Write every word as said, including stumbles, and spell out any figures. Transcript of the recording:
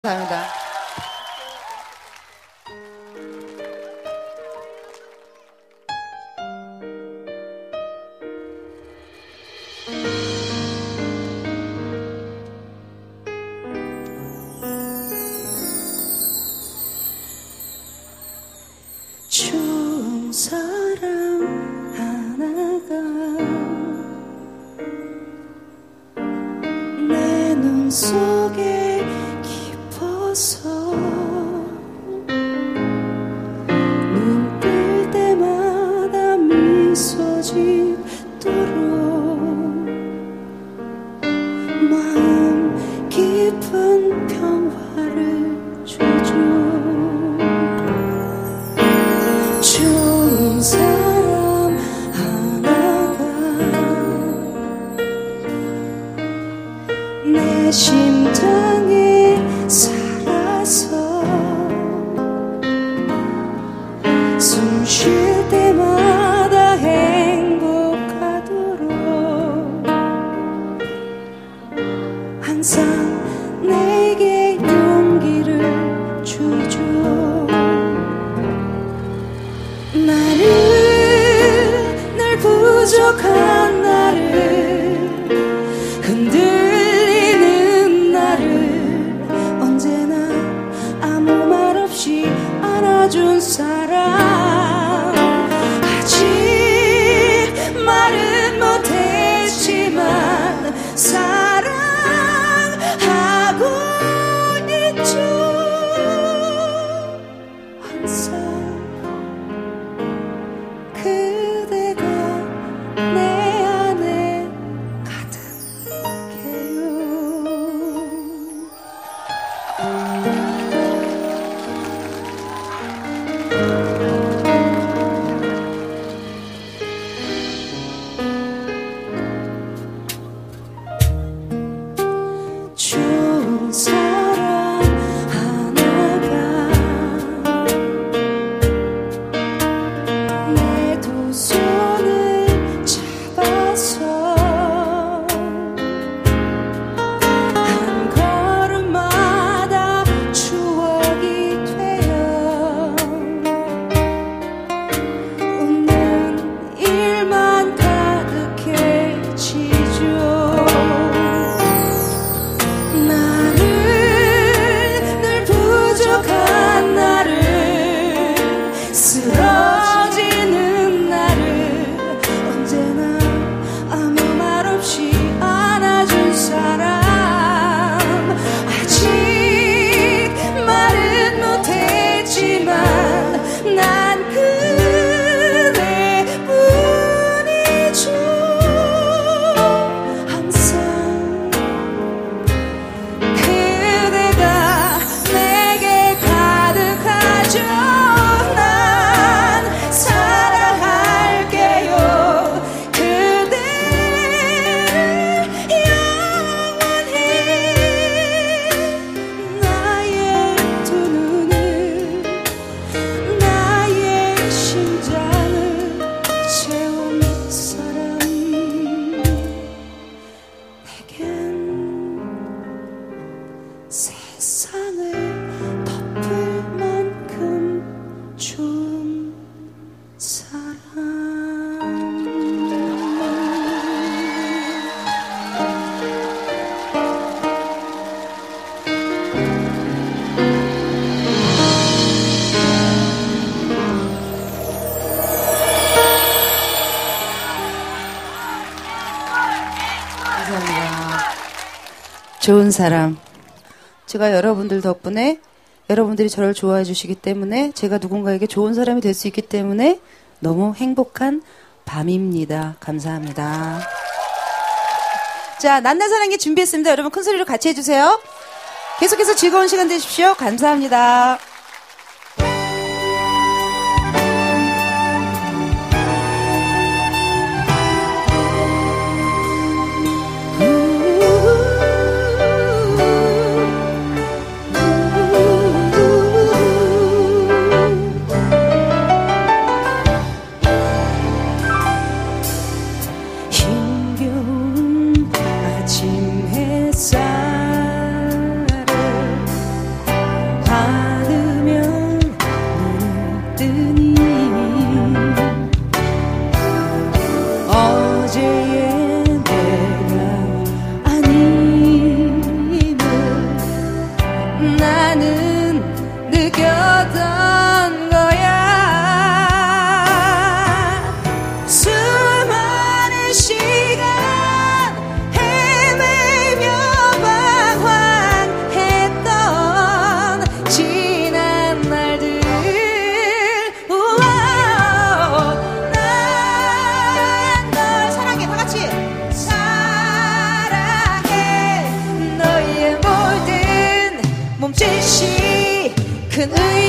감사합니다. 좋은 사람 하나가 내 눈 속에 깊어서 눈 뜰 때마다 미소 짓도록 마음 깊은 평화를 주죠. 좋은 사람 하나가 내 심장에 살아서 숨 쉴 때마다 행복하도록 항상 내게 용기를 주죠. 나를 늘 부족한 나를 흔들리는 나를 언제나 아무 말 없이 안아준 사람 아직 말은 못했지만 사랑하고 있죠. 항상 그대가 내 안에 가득해요. 좋은 사람 하나가 내 두 손을 잡아서 한 걸음마다 추억이 되어 웃는 일만 가득해지죠. 나를 늘 부족한 나를 쓰러지는 나를 언제나 아무 말 없이 안아준 사람 아직 말은 못했지만 난 그대뿐이죠. 항상 그대가 내게 가득하죠. 난 사랑할게요. 그대를 영원히 나의 두 눈을 나의 심장을 채운 사람 내겐 세상을 덮을 만큼 좋은 사람. 감사합니다. 좋은 사람. 제가 여러분들 덕분에 여러분들이 저를 좋아해 주시기 때문에 제가 누군가에게 좋은 사람이 될 수 있기 때문에 너무 행복한 밤입니다. 감사합니다. 자, 난나사랑이 준비했습니다. 여러분 큰 소리로 같이 해주세요. 계속해서 즐거운 시간 되십시오. 감사합니다. 힘겨운 아침 햇살을 나는 느꼈던 거야. 수많은 시간 헤매며 방황했던 지난 날들. 우와, 난 널 사랑해. 다 같이 사랑해. 너의 모든 몸짓이 큰 의미